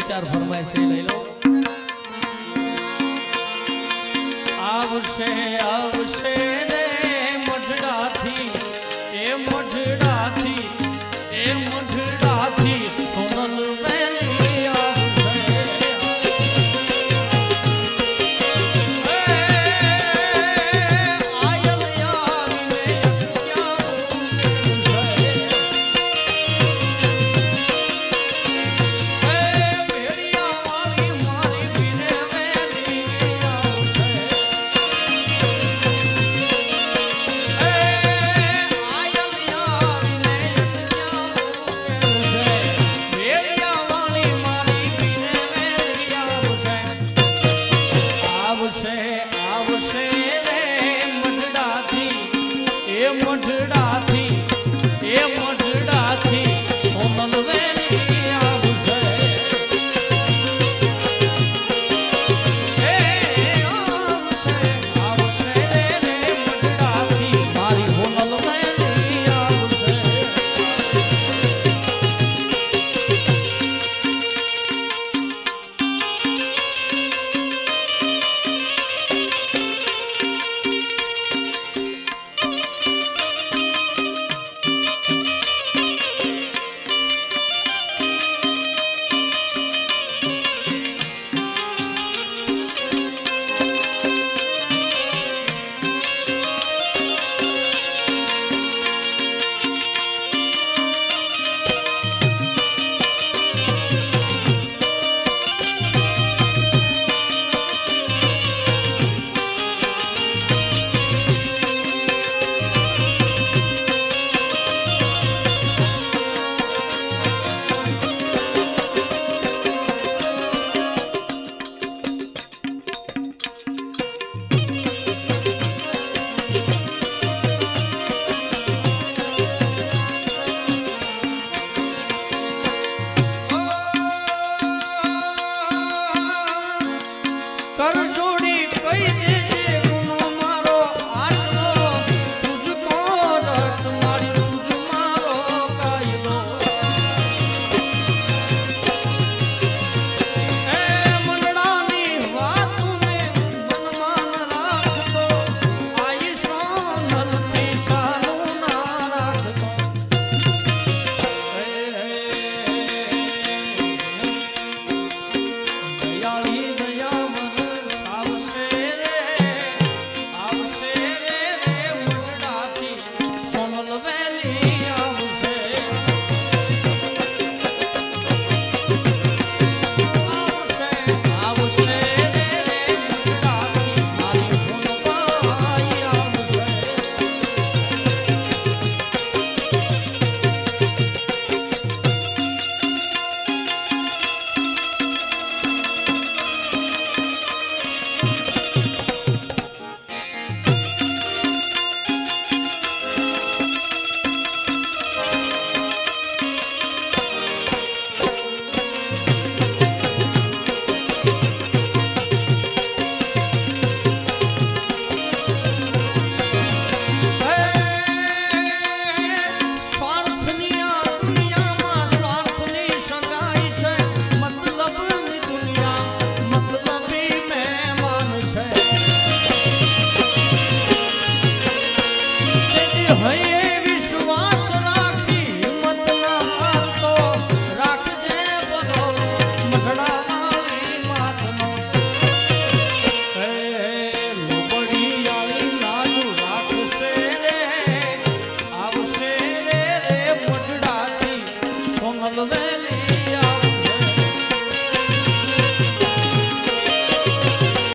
चार फरमाइश ले लो। आवशे आवशे रे मढड़ा थी ए मढड़ा थी ए मढड़ा थी सोनल वेली आवशे आयल यार में क्या भेड़िया वाली मारी बिने वेली आवशे मढड़ा थी ए मढड़ा थी सोनल वेली आवशे आवशे रे मढड़ा थी मारी होनल वेली आवशे कर जोड़ी कई देजे गुनो मारो आटलो तुझको रट मारी तुझ मारो कायलो ए मनडानी वात में मनमान राखतो आई सोनल थी चालू ना राखतो दयाली विश्वास राखी हिम्मत ना हारतो राखजे बनो मढड़ा वाली मातनो लोबड़ी आली नाजू राखशे रे आवशे रे मढड़ा थी सोनल वेली